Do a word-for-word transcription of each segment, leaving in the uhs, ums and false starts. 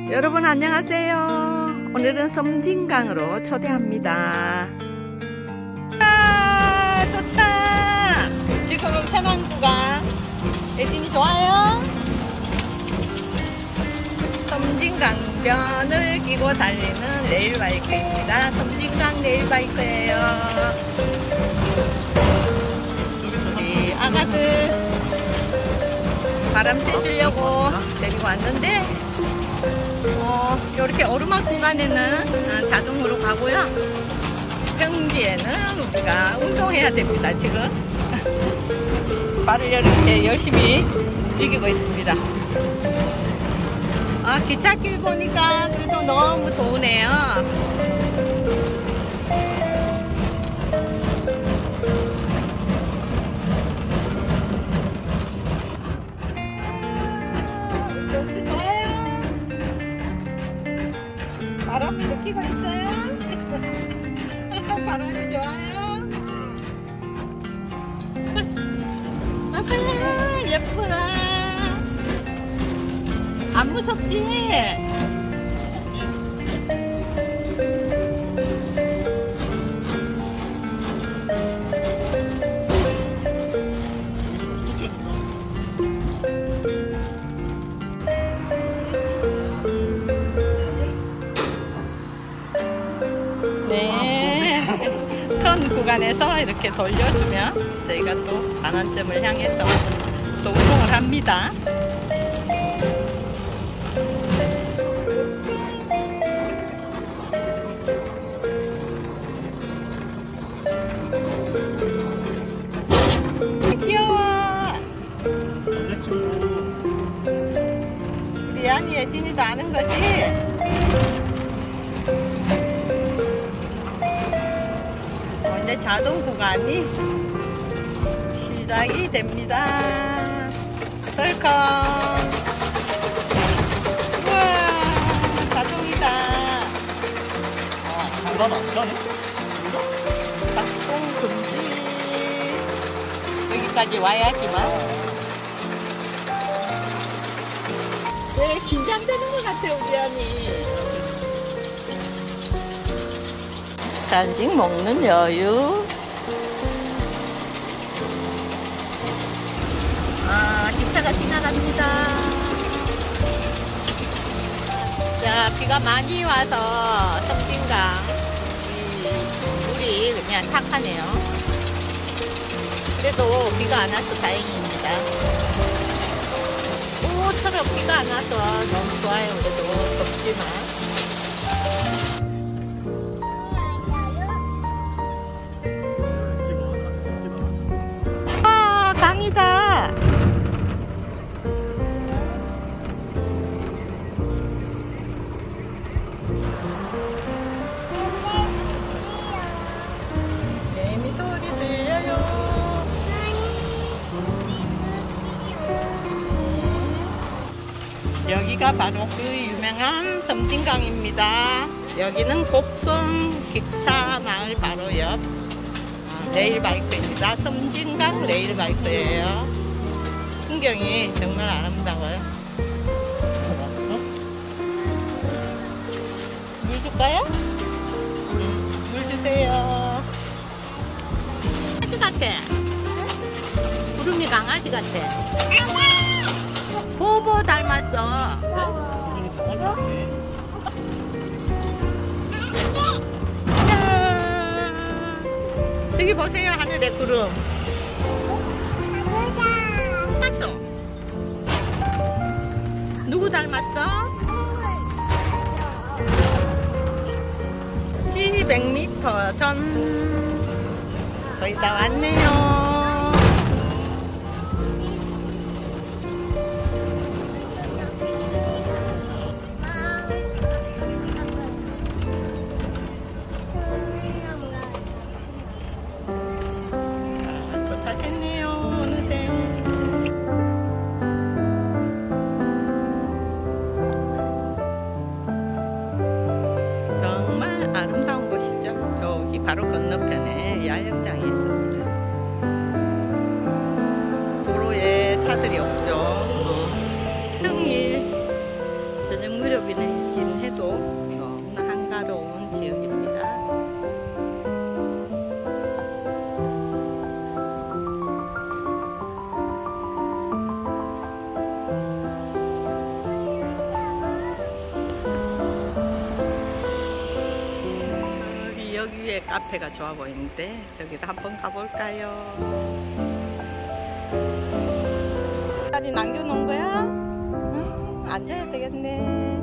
여러분 안녕하세요. 오늘은 섬진강으로 초대합니다. 아, 좋다. 지금 천왕구가 예진이 좋아요? 섬진강변을 끼고 달리는 레일바이크입니다. 섬진강 레일바이크예요. 우리 아가들 바람 쐬주려고 데리고 왔는데 어, 이렇게 오르막 구간에는 자동으로 가고요. 평지에는 우리가 운동해야 됩니다. 지금 발을 이렇게 열심히 움직이고 있습니다. 아, 기찻길 보니까 그래도 너무 좋으네요. 바람이 느끼고 있어요? 바람이 좋아요? 아빠 예쁘라. 안 무섭지? 네, 큰 구간에서 이렇게 돌려주면 저희가 또 반환점을 향해서 또 운동을 합니다. 귀여워. 우리 안이 예진이도 아는 거지? 이제 자동 구간이 시작이 됩니다. 덜컹. 우와, 자동이다. 아, 장난 안 가네? 작동 금지. 여기까지 와야지만. 왜 긴장되는 것 같아요, 우리 안이. 간식 먹는 여유. 아, 기차가 지나갑니다. 자, 비가 많이 와서 섬진강 이 물이 그냥 탁하네요. 그래도 비가 안 와서 다행입니다. 오처럼 비가 안 와서 너무 좋아요. 그래도 덥지만. 강이다. 매미 소리 들려요. 여기가 바로 그 유명한 섬진강입니다. 여기는 곡성 기차 마을 바로 옆 레일바이크입니다. 섬진강 레일바이크예요. 풍경이 정말 아름다워요. 물 줄까요? 음, 물 주세요. 강아지 같아. 구름이 강아지 같아. 보보 닮았어. 저기 보세요, 하늘에 구름. 닮았어. 누구 닮았어? 칠백 미터 전 거의 다 왔네요. 아름다운 곳이죠. 저기 바로 건너편에 야영장이 있습니다. 무렵이긴 해도 너무나 한가로운 지역입니다. 저기 여기 위에 카페가 좋아 보이는데 저기도 한번 가볼까요? 까지 남겨놓은 거야? 응? 앉아야 되겠네.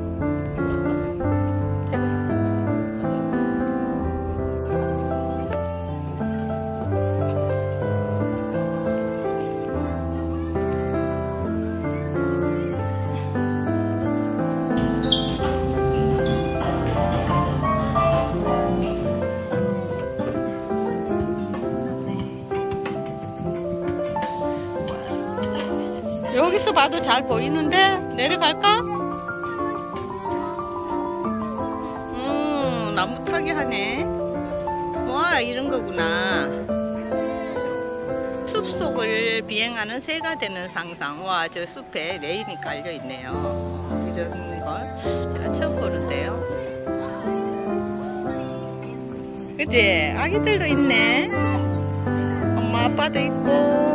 여기서 봐도 잘 보이는데 내려갈까? 음, 나무 타기 하네. 와, 이런 거구나. 숲속을 비행하는 새가 되는 상상. 와, 저 숲에 레인이 깔려 있네요. 이런 걸 제가 처음 보는데요. 그치? 아기들도 있네. 엄마 아빠도 있고.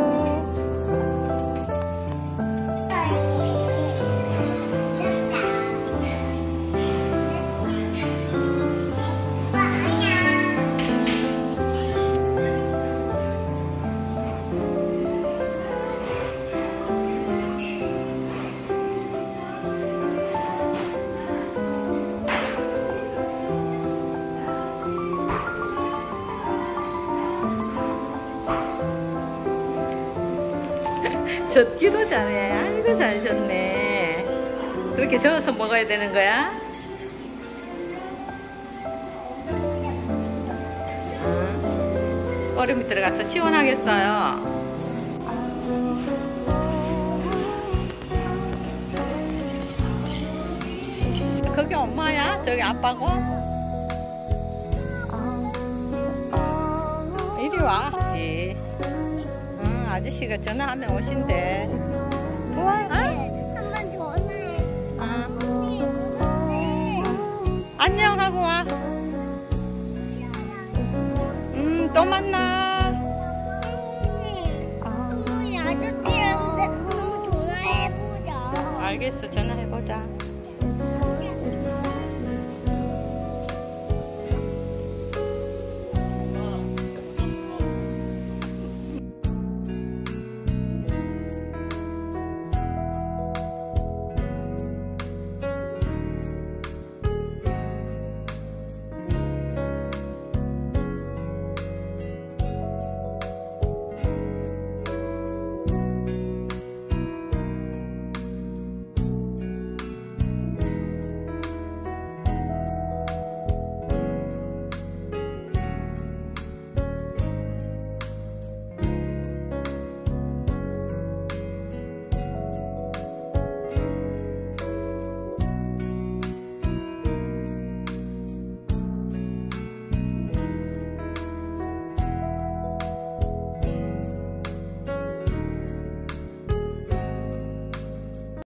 젓기도 잘해. 아이고 잘 젓네. 그렇게 저어서 먹어야 되는 거야? 응. 얼음이 들어가서 시원하겠어요. 거기 엄마야? 저기 아빠고? 이리 와. 응, 아저씨가 전화하면 오신대. 좋아요. 어? 한번 전화해. 어. 언니 구독해. 안녕 하고 와. 음, 또 만나. 언니, 언니 아저씨한테 한번 전화해보자. 알겠어, 전화해보자.